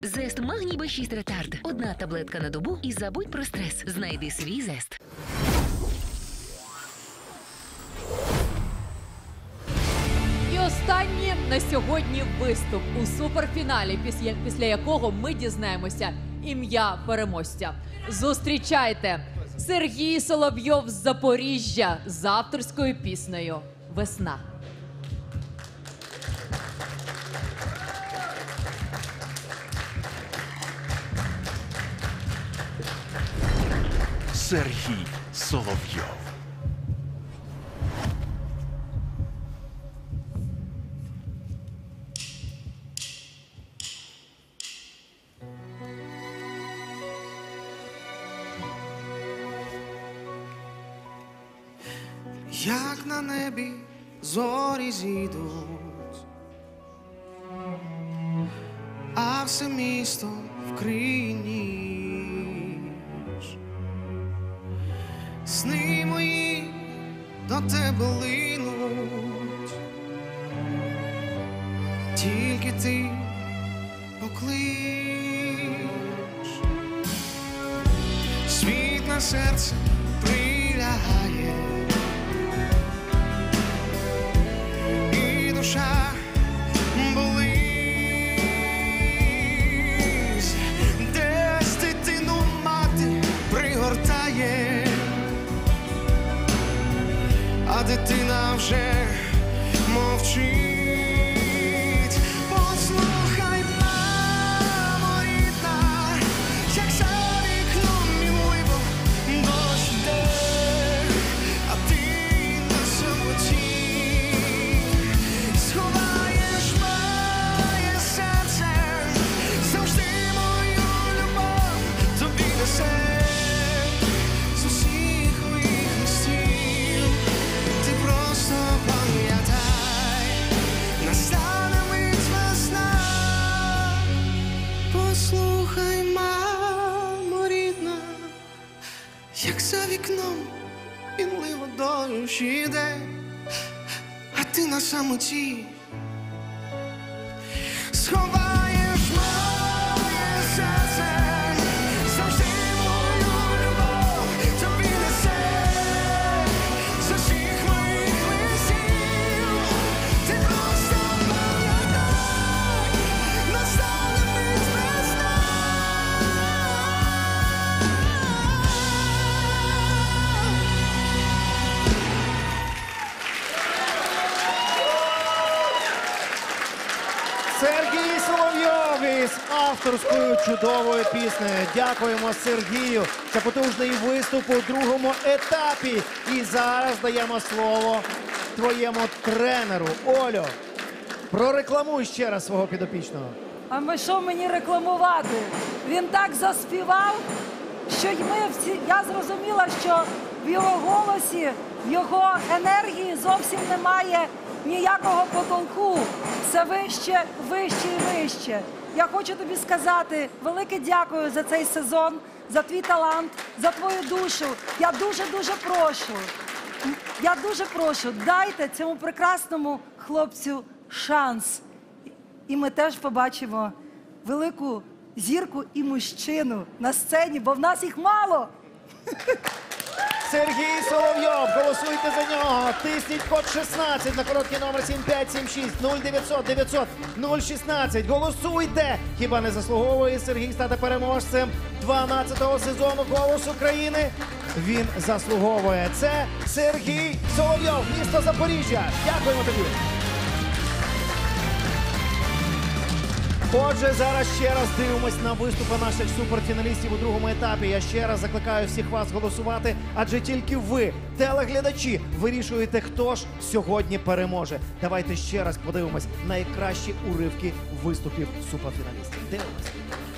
Зест Магній Б6 Ретард. Одна таблетка на добу і забудь про стрес. Знайди свій Зест. І останній на сьогодні виступ у суперфіналі, після якого ми дізнаємося ім'я переможця. Зустрічайте! Сергій Соловйов з Запоріжжя з авторською піснею «Весна». Сергій Соловйов. Як на небі зорі зійдуть, а все місто вкриє ніч. Сни мої до тебе линуть, тільки ти поклич. Світ на серце прилягає, душа болить, десь дитину мати пригортає, а дитина вже мовчить. Послухай, мамо рідна, як за вікном мінливо дощ іде, а ти на самоті. Сховаєш моє серце, завжди мою любов тобі несе. З усіх моїх листів ти просто пам'ятай, настане мить весна. Послухай, мамо рідна, як за вікном мінливо дощ іде, а ти на самоті. Сховаєш моє серце, завжди мою любов тобі несе. З усіх моїх листів ти просто пам'ятай, настане мить весна. Сергій Соловйов із авторською чудовою піснею. Дякуємо Сергію за потужний виступ у другому етапі. І зараз даємо слово твоєму тренеру. Олю, прорекламуй ще раз свого підопічного. А що мені рекламувати? Він так заспівав, що я зрозуміла, що в його голосі, в його енергії зовсім немає ніякого потолку. Це вище, вище і вище. Я хочу тобі сказати велике дякую за цей сезон, за твій талант, за твою душу. Я дуже прошу, дайте цьому прекрасному хлопцю шанс. І ми теж побачимо велику зірку і мужчину на сцені, бо в нас їх мало. Сергій Соловйов, голосуйте за нього. Тисніть код 16 на короткий номер 7576 0900 900 016. Голосуйте! Хіба не заслуговує Сергій стати переможцем 12-го сезону «Голос України»? Він заслуговує. Це Сергій Соловйов, місто Запоріжжя. Дякуємо тобі. Отже, зараз ще раз дивимось на виступи наших суперфіналістів у другому етапі. Я ще раз закликаю всіх вас голосувати, адже тільки ви, телеглядачі, вирішуєте, хто ж сьогодні переможе. Давайте ще раз подивимось найкращі уривки виступів суперфіналістів. Дивимось.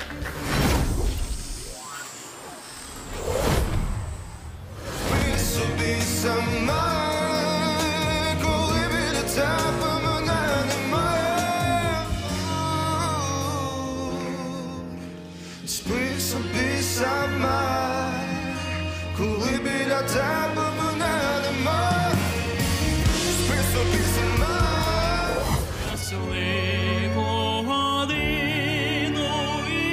Спи собі сама, коли біля тебе мене немає. Спи собі сама, коли біля тебе мене немає. Спи собі сама. Щасливу годину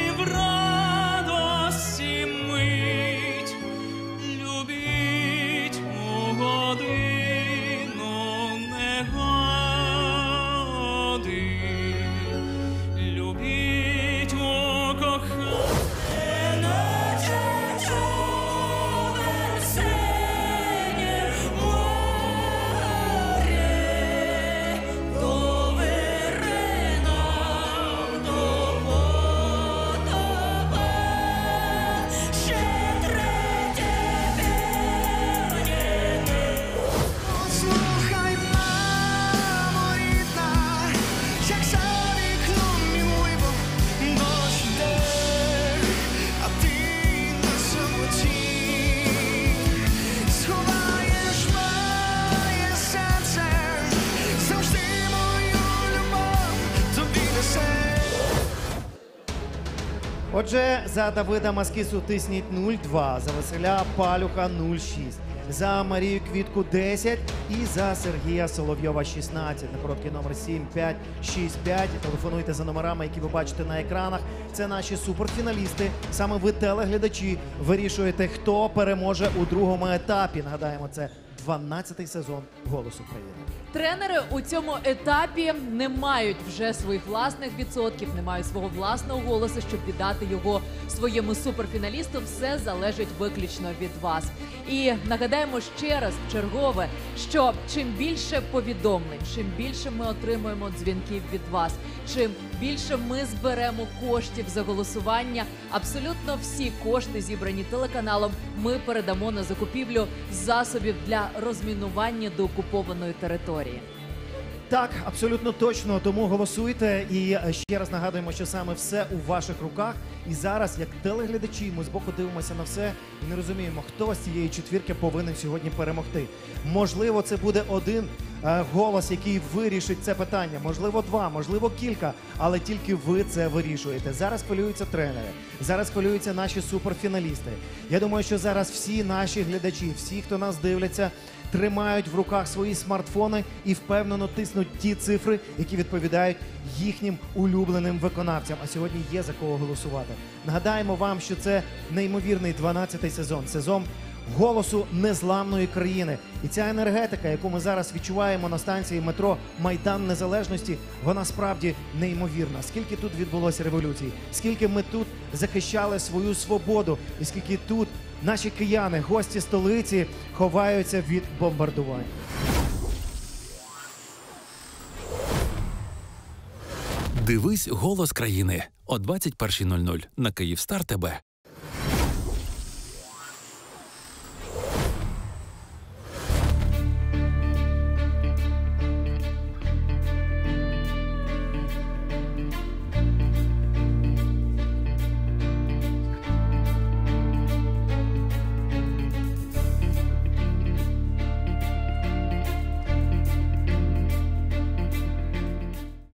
Отже, за Давида Маскісу тисніть 0,2, за Василя Палюха 0,6, за Марію Квітку 10 і за Сергія Соловйова 16. На короткий номер 7565. Телефонуйте за номерами, які ви бачите на екранах. Це наші суперфіналісти. Саме ви, телеглядачі, вирішуєте, хто переможе у другому етапі. Нагадаємо, це 12-й сезон «Голос України». Тренери у цьому етапі не мають вже своїх власних відсотків, не мають свого власного голосу, щоб віддати його своєму суперфіналісту. Все залежить виключно від вас. І нагадаємо ще раз, чергове, що чим більше повідомлень, чим більше ми отримуємо дзвінків від вас, чим більше ми зберемо коштів за голосування, абсолютно всі кошти, зібрані телеканалом, ми передамо на закупівлю засобів для розмінування деокупованої території. Так, абсолютно точно. Тому голосуйте. І ще раз нагадуємо, що саме все у ваших руках. І зараз, як телеглядачі, ми збоку дивимося на все і не розуміємо, хто з цієї четвірки повинен сьогодні перемогти. Можливо, це буде один голос, який вирішить це питання. Можливо, два, можливо, кілька. Але тільки ви це вирішуєте. Зараз хвилюються тренери. Зараз хвилюються наші суперфіналісти. Я думаю, що зараз всі наші глядачі, всі, хто нас дивляться, тримають в руках свої смартфони і впевнено тиснуть ті цифри, які відповідають їхнім улюбленим виконавцям. А сьогодні є за кого голосувати. Нагадаємо вам, що це неймовірний 12-й сезон. Сезон голосу незламної країни. І ця енергетика, яку ми зараз відчуваємо на станції метро Майдан Незалежності, вона справді неймовірна. Скільки тут відбулося революцій, скільки ми тут захищали свою свободу, і скільки тут наші кияни, гості столиці, ховаються від бомбардувань. Дивись «Голос країни» о 21:00 на Київстар ТБ.